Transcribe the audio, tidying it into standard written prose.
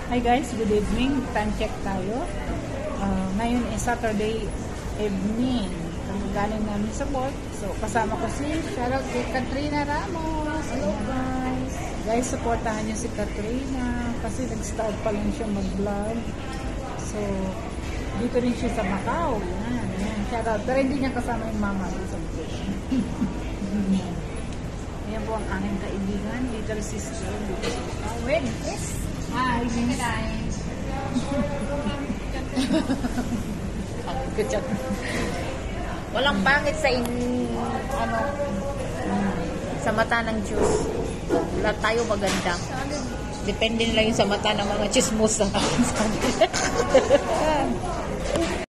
Hi guys, good evening. Time check tayo. Ngayon is Saturday evening. Galing namin sa work. So, kasama ko si shoutout kay Katrina Ramos. Hello guys. Guys, supportahan niyo si Katrina kasi nag-start pa lang siya mag-vlog. So, dito rin siya sa Macau. Yan. Shoutout. Pero hindi niya kasama yung mama sa vacation. Ayan po ang aking kaibigan, little sister, dito sa Macau. Wait, yes. Hi, guys. Walang pangit sa sa mata ng Diyos. Lahat tayo maganda. Depende nila yung sa mata ng mga chismosa.